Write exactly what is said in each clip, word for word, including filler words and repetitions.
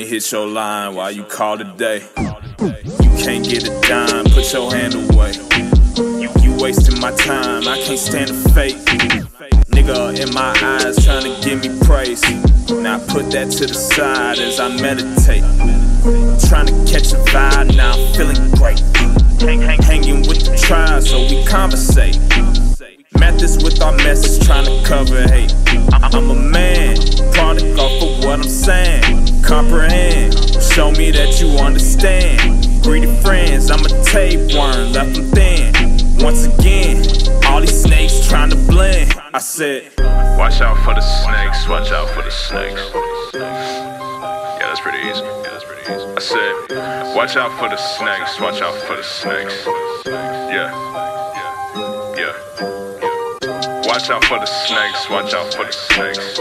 hit your line while you call today. You can't get a dime, put your hand away. You, you wasting my time, I can't stand the fake. Nigga in my eyes trying to give me praise. Now I put that to the side as I meditate. Trying to catch a vibe, now I'm feeling great. Hang, hang, hanging with the tribe so we conversate. Met this with our message, trying to cover hate. I'm a man, product off of what I'm saying. Comprehend, show me that you understand. Greedy friends, I'm a tapeworm, left them thin. Once again, all these snakes trying to blend. I said, watch out for the snakes, watch out for the snakes. Yeah, that's pretty easy. Yeah, that's pretty easy. I said, watch out for the snakes, watch out for the snakes. Yeah, yeah, yeah. Watch out for the snakes, watch out for the snakes.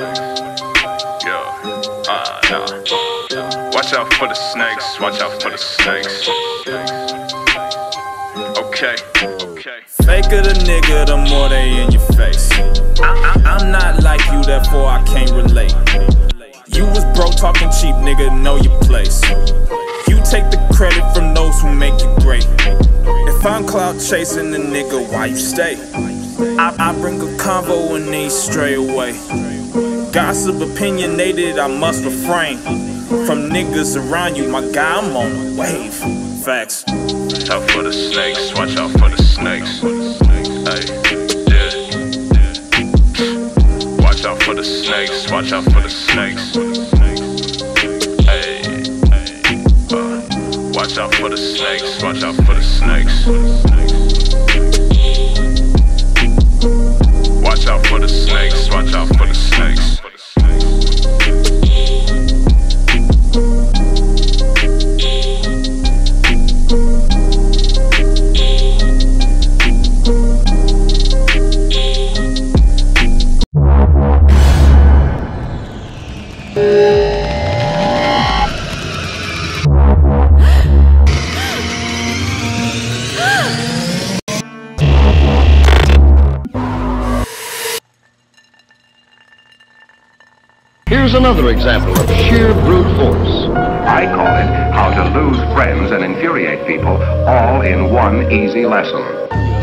Yeah, uh, nah. Watch out for the snakes, watch out for the snakes. Okay, okay. Faker the nigga, the more they in your face. I, I, I'm not like you, therefore I can't relate. You was broke talking cheap, nigga, know your place. You take the credit from those who make you great. If I'm clout chasing the nigga, why you stay? I, I bring a convo and they stray away. Gossip opinionated, I must refrain from niggas around you, my guy, I'm on the wave. Facts. Watch out for the snakes, watch out for the snakes. Hey, yeah. Watch out for the snakes, watch out for the snakes. Hey, uh, watch out for the snakes, watch out for the snakes. Watch out for the snakes, watch out for the snakes. Here's another example of sheer brute force. I call it How to Lose Friends and Infuriate People all in one easy lesson.